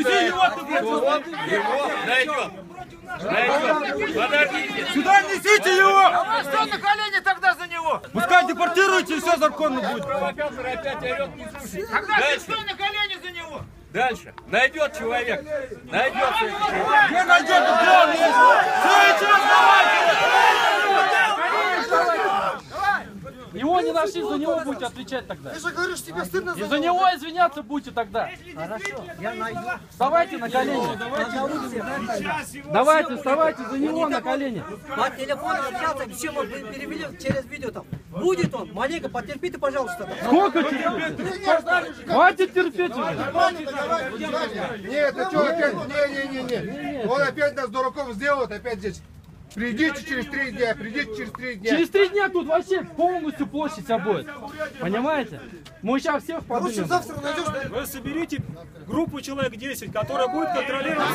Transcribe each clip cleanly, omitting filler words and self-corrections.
Отвези его, Найдем. Подождите. Сюда несите его! А что на колени тогда за него? Пускай депортируйте, и все законно будет. Провокатор опять орет, не слушает. Тогда ты Дальше. что на колени за него? Дальше. Найдет человек. Найдется. Где найдет, где он есть? Слышите, Его не нашли, за него будете отвечать тогда. Ты же говоришь, тебе стыдно И за него извиняться будете тогда. Хорошо, я найду. Вставайте на колени. Давайте, вставайте за него на колени. По телефону общался, все мы перевели через видео там. Будет он, маленько, потерпите, пожалуйста. Сколько терпеть? Хватит терпеть уже. Нет, ты что опять? Не. Он опять нас дураков сделает, опять здесь. Придите через 3 дня, придите через 3 дня. Через 3 дня тут вообще полностью площадь вся будет. Понимаете? Мы сейчас всех поднимем. Вы соберите группу человек 10, которая будет контролировать.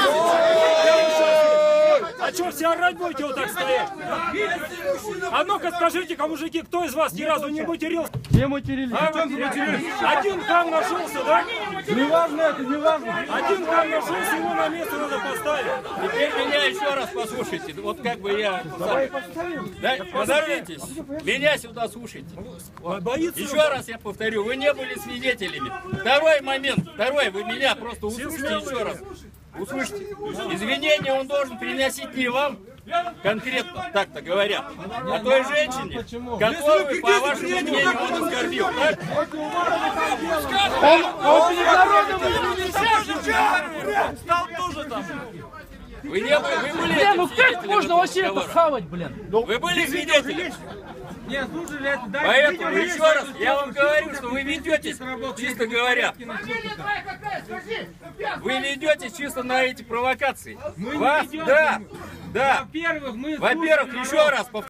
А что все орать будете вот так стоять? А ну-ка скажите-ка, мужики, кто из вас ни разу не матерился? Все матерились. Один хам нашелся, да? Не важно это, не важно. Один хам нашелся, его на место надо поставить. Теперь меня еще раз послушайте. Вот как бы я... Да, подождите. Меня сюда слушайте. Боится? Еще раз я повторю, вы не были свидетелями. Второй момент, вы меня просто услышите еще раз. Услышьте. Извинения он должен приносить не вам, конкретно, так-то говорят, а той женщине, которую, по вашему мнению, он оскорбил. Так? Он перед народом Стал тоже там. Вы не были, вы были Не, ну этим как свидетелем можно этого вообще это разговора? хавать, блин? Вы были свидетелем. Не, слушали это, да. Поэтому еще раз я вам говорю, что вы ведетесь, чисто говоря, Фамилия твоя какая, скажи? вы ведетесь чисто на эти провокации. Вас, да, Во-первых, мы... Во-первых, еще раз повторю.